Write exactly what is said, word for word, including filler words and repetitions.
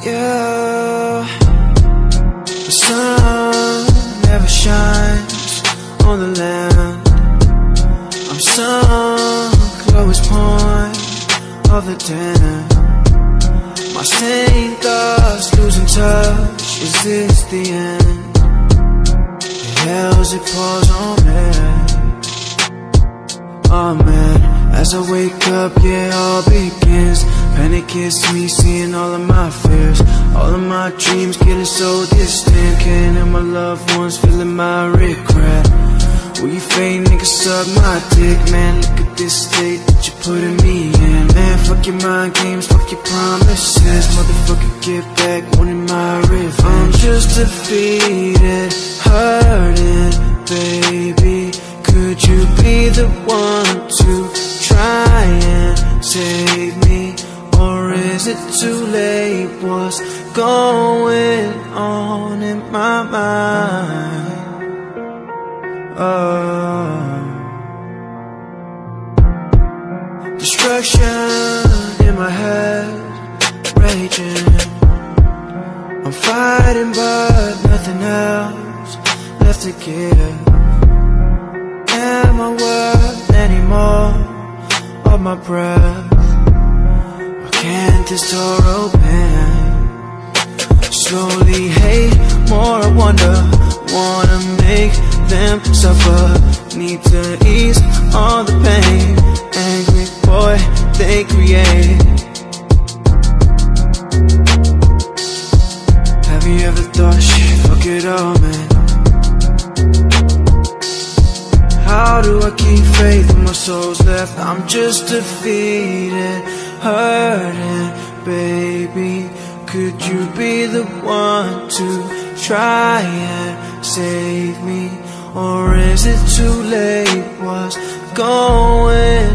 Yeah, the sun never shines on the land. I'm sunk, lowest point of the den. My stained thoughts losing touch. Is this the end? The hell's it pours on me? Oh man, as I wake up, yeah, all begins. Panic hits me, seeing all of my fears. All of my dreams getting so distant. Can't help my loved ones feeling my regret. Will you fake niggas suck my dick? Man, look at this state that you're putting me in. Man, fuck your mind games, fuck your promises. Motherfucker, get back, wanting my revenge. I'm just defeated, hurting, baby. Could you be the one to try and save me? Or is it too late? What's going on in my mind? Oh, destruction in my head, raging. I'm fighting but nothing else left to give. Am I worth any more of my breath? Or can't this door open? Slowly hate, more I wonder. Wanna make them suffer. Need to ease all the pain. Angry boy, they create. Have you ever thought, shit, fuck it all, man? How do I keep faith when my soul's left? I'm just defeated, hurting, baby. Could you be the one to try and save me? Or is it too late? What's going